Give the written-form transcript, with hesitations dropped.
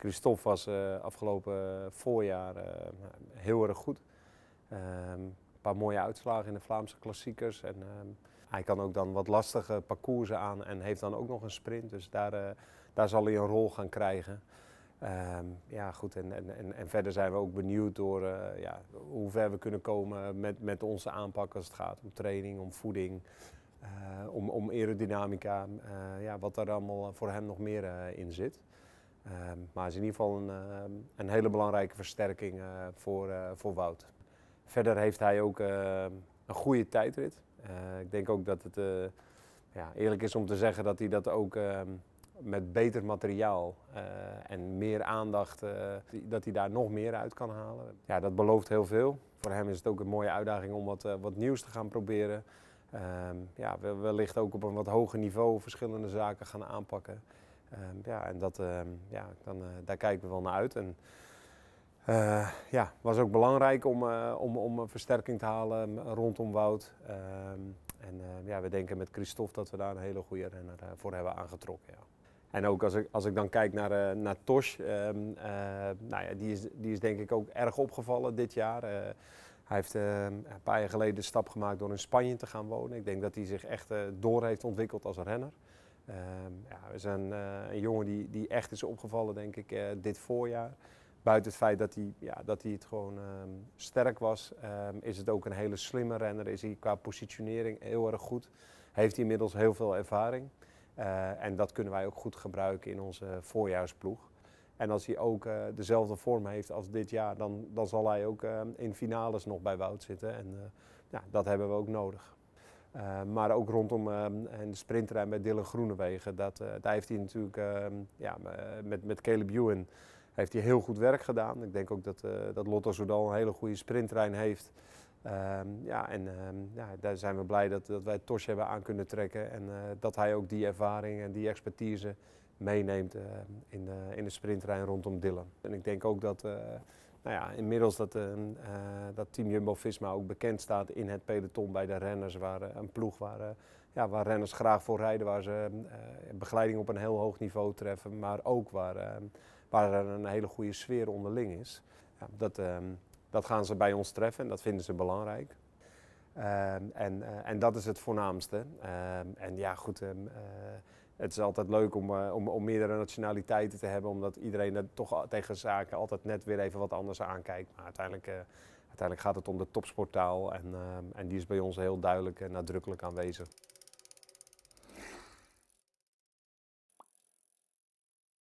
Christophe was afgelopen voorjaar heel erg goed. Een paar mooie uitslagen in de Vlaamse klassiekers. En, hij kan ook dan wat lastige parcoursen aan en heeft dan ook nog een sprint. Dus daar zal hij een rol gaan krijgen. Ja, goed. En verder zijn we ook benieuwd door hoe ver we kunnen komen met onze aanpak als het gaat om training, om voeding, om aerodynamica. Ja, wat daar allemaal voor hem nog meer in zit. Maar het is in ieder geval een hele belangrijke versterking voor Wout. Verder heeft hij ook een goede tijdrit. Ik denk ook dat het eerlijk is om te zeggen dat hij dat ook met beter materiaal en meer aandacht, dat hij daar nog meer uit kan halen. Ja, dat belooft heel veel. Voor hem is het ook een mooie uitdaging om wat nieuws te gaan proberen. Ja, wellicht ook op een wat hoger niveau verschillende zaken gaan aanpakken. Ja, en daar kijken we wel naar uit. En, ja, was ook belangrijk om een versterking te halen rondom Wout. Ja, we denken met Christophe dat we daar een hele goede renner voor hebben aangetrokken. Ja. En ook als ik dan kijk naar Tosh, nou ja, die is denk ik ook erg opgevallen dit jaar. Hij heeft een paar jaar geleden de stap gemaakt door in Spanje te gaan wonen. Ik denk dat hij zich echt door heeft ontwikkeld als renner. Ja, we zijn een jongen die echt is opgevallen, denk ik, dit voorjaar. Buiten het feit dat hij het gewoon sterk was, is het ook een hele slimme renner. Is hij qua positionering heel erg goed. Heeft hij inmiddels heel veel ervaring. En dat kunnen wij ook goed gebruiken in onze voorjaarsploeg. En als hij ook dezelfde vorm heeft als dit jaar, dan zal hij ook in finales nog bij Wout zitten. En ja, dat hebben we ook nodig. Maar ook rondom de sprinterrein bij Dylan Groenewegen, daar heeft hij natuurlijk met Caleb Ewan heeft hij heel goed werk gedaan. Ik denk ook dat Lotto Soudal een hele goede sprinttrein heeft. Daar zijn we blij dat wij Tosh hebben aan kunnen trekken en dat hij ook die ervaring en die expertise meeneemt in de sprinttrein rondom Dylan. En ik denk ook dat inmiddels dat Team Jumbo-Visma ook bekend staat in het peloton bij de renners, een ploeg waar renners graag voor rijden, waar ze begeleiding op een heel hoog niveau treffen, maar ook waar er een hele goede sfeer onderling is. Ja, dat gaan ze bij ons treffen en dat vinden ze belangrijk. En dat is het voornaamste. En ja, goed, het is altijd leuk om meerdere nationaliteiten te hebben, omdat iedereen er toch tegen zaken altijd net weer even wat anders aankijkt. Maar uiteindelijk gaat het om de topsporttaal en die is bij ons heel duidelijk en nadrukkelijk aanwezig.